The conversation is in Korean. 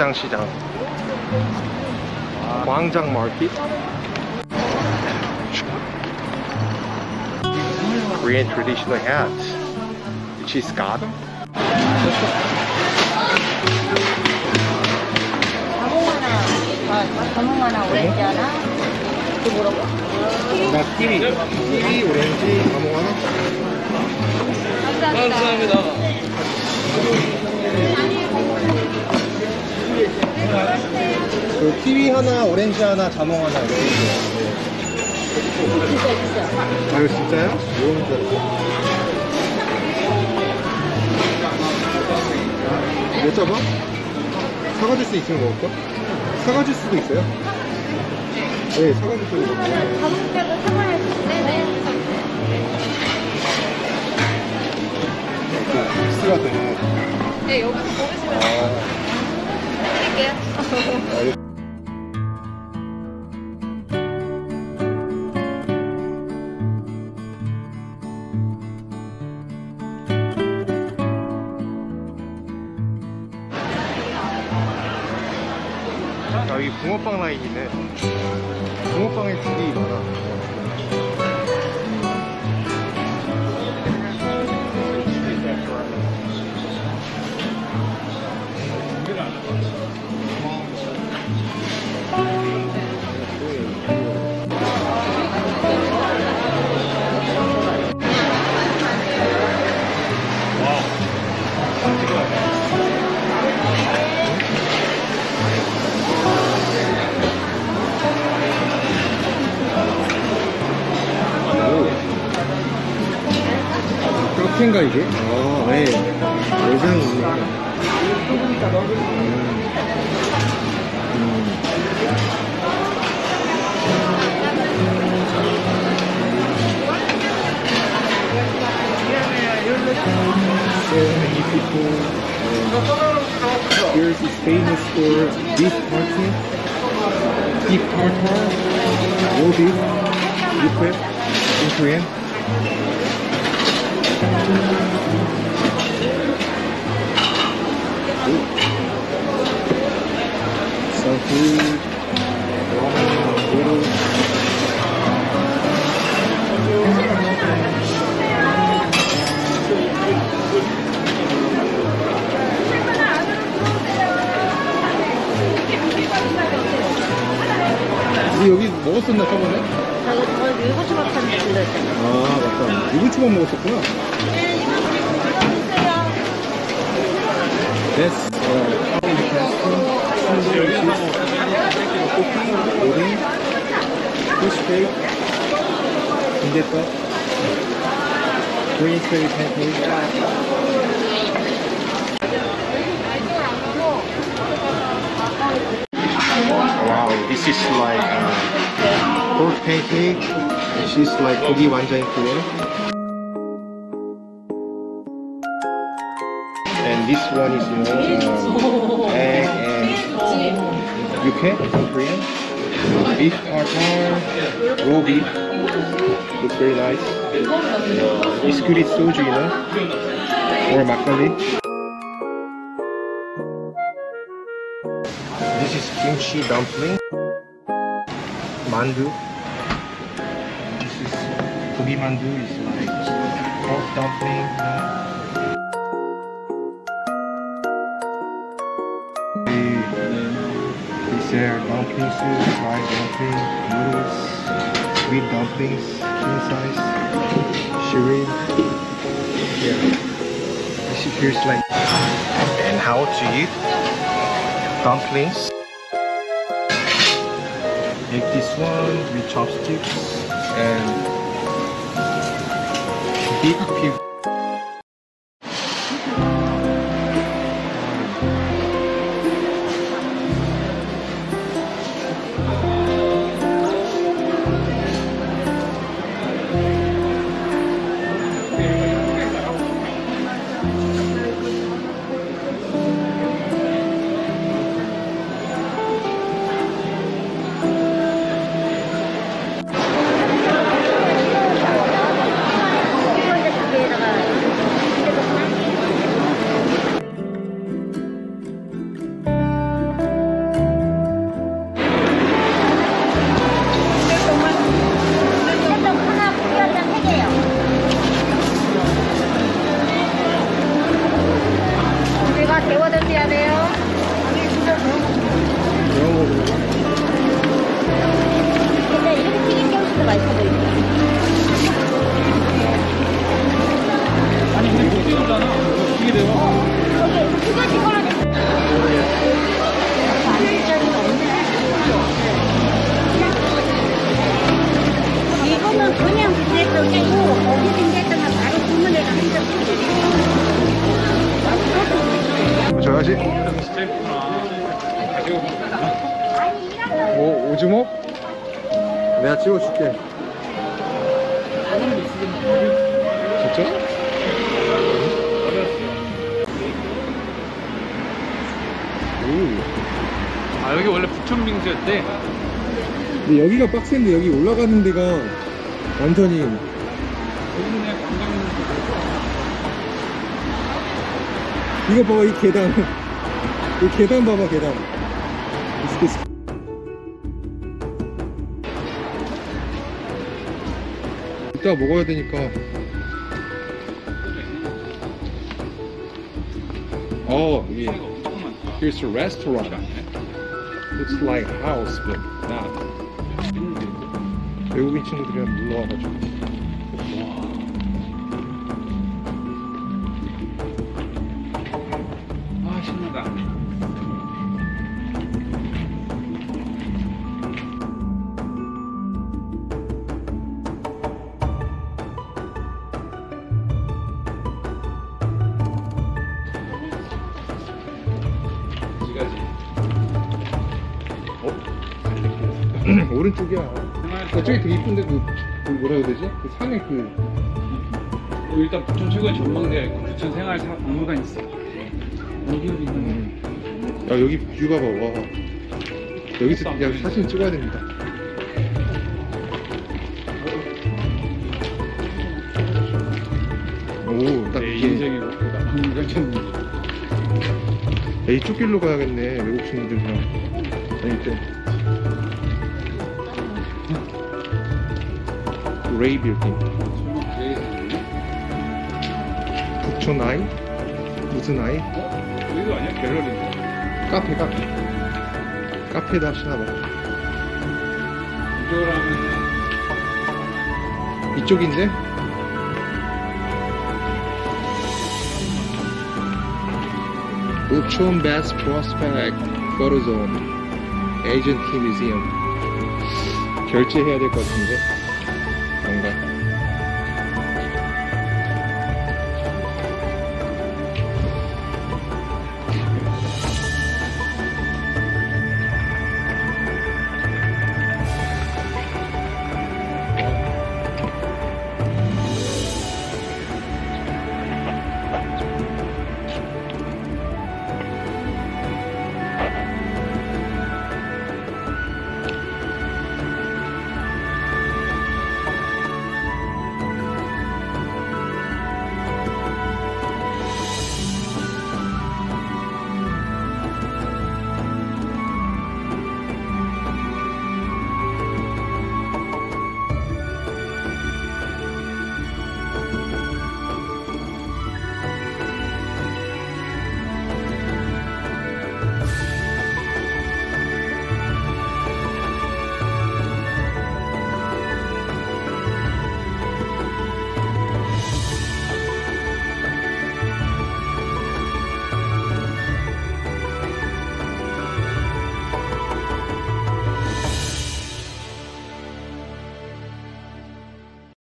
광장 시장. 광장 마켓. Korean traditional hats. She's got them. 자몽 하나, 오렌지 하나. 또 뭐라고? 나 키위 오렌지 자몽 하나. 감사합니다. 그 키위 하나, 오렌지 하나, 자몽 하나 이렇게. 진짜. 아 이거 진짜요? 이거는 못 잡아? 사과줄 수 있으면 먹을까? 사과줄 수도 있어요? 네, 사과줄 수도 있어요. 자몽 빼고 사과를 네네. 믹스가 되네. 네, 여기서 고르시면 드릴게요. 여기 붕어빵 라인이네. 붕어빵에 줄이 많아. 카페인가 이게? 아, 네. 매장이 있네. So many people. Here's this famous for beef tartare, beef tartare, raw beef, beef in Korean. Some food, ramen, noodles. 우리 여기 먹었었나 저번에? 저 유부초밥 하는 데 들렸잖아. 아 맞다. 유부초밥 먹었었구나. 네, 이거 드세요. That's Korean pasta, tandoori cheese, cookie, oden, fish cake, Bibimbap, Korean style pancake. Wow, this is like pork pancake. She's like 고기 완자 in Korean. And this one is egg and yuke in Korean. Beef tartare, raw beef. Looks very nice. Biscuit soju, you know, or makgeolli. This is kimchi dumpling. Mandu. This is gogi mandu. Is like pork dumpling. These are dumpling soup, fried dumpling, noodles, sweet dumplings, king size, shrimp. Yeah, this appears like. And how to eat dumplings? Make this one with chopsticks and big pig. 내가 찍어줄게. 진짜? 오. 아 여기 원래 북촌 빙수였대. 근데 여기가 빡센데 여기 올라가는 데가 완전히 여기는 광장. 이거 봐봐 이 계단 이 계단 봐봐 계단 이따 먹어야 되니까 여기 Here's a restaurant Looks like a house but not 외국인 친구들이랑 놀러 와가지고 신나다. 오른쪽이야. 저쪽이 되게 이쁜데 그 뭐라 해야 되지? 그 산에 일단 부천 최고의 전망대가 있고 부천 생활 박물관 있어. 여기 있는. 야 여기 뷰 봐봐. 와. 여기서 그냥 사진 찍어야 됩니다. 오, 딱 내 이게 인생의 목표다. 박물관 찾는 거. 이쪽 길로 가야겠네. 외국 친구들이랑 다닐 때. 레이 빌딩. 북촌 아이? 무슨 아이? 여기도 아니야? 갤러리. 카페. 카페도 하시나 봐. 이쪽으로 하면 이쪽인데? Bukchon Best Prospect Photo Zone Asian Tea Museum. 결제해야 될 것 같은데?